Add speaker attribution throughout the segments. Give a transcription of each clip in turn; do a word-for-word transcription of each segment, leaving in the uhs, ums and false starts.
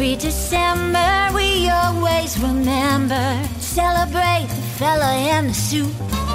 Speaker 1: Every December we always remember, celebrate the fella in the suit.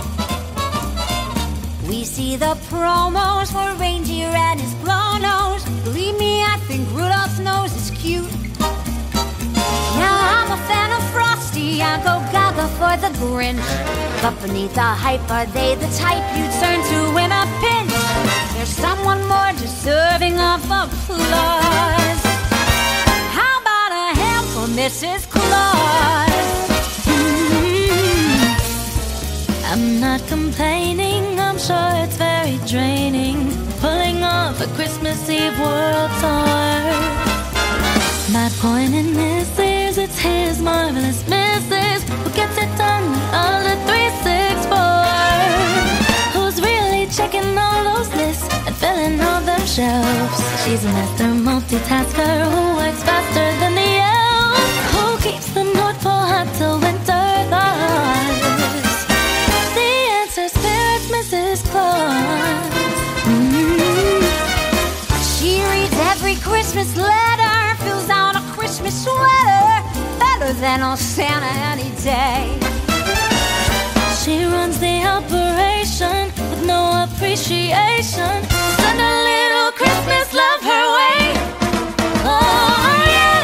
Speaker 1: We see the promos for reindeer and his blow nose. Believe me, I think Rudolph's nose is cute. Now I'm a fan of Frosty, I go gaga for the Grinch. But beneath the hype, are they the type you'd turn to in a pinch? There's someone more deserving of applause. How about a hand for Missus Claus? Mm-hmm. I'm not complaining, I'm sure it's very draining, pulling off a Christmas Eve world tour. My point in this is, it's his marvelous missus who gets it done the other three six four. Who's really checking all those lists and filling all them shelves. She's a master multitasker who works faster than the elves. Who keeps the North Pole hot till winter thaws. The answer, spirit Missus Claus. Mm-hmm. She reads every Christmas letter, fills out a Christmas sweater, better than old Santa any day. She runs the operation with no appreciation. Send a little Christmas love her way. Oh yeah.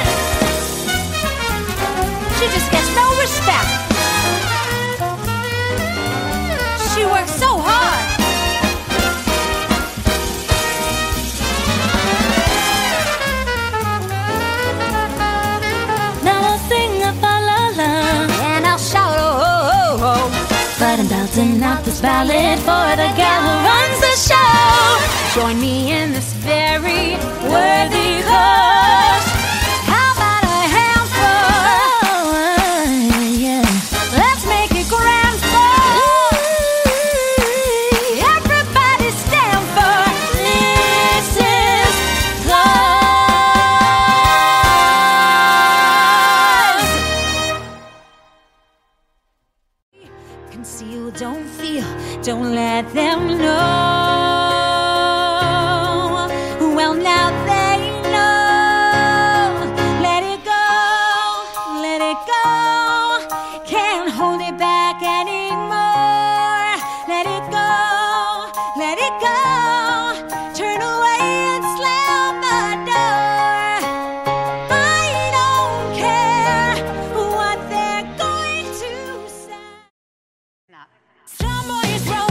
Speaker 1: She just gets no respect. She works so hard. But I'm belting out this ballad for the gal who runs the show. Join me in this very worthy cause. How about a handful? Oh, uh, yeah. Let's make it grand for everybody stand for Missus Claus. Conceal, don't feel, don't let them know. Well, now they know. Let it go, let it go. Can't hold it back anymore. Let it go, let it go. Turn away and slam the door. I don't care what they're going to say. Some boys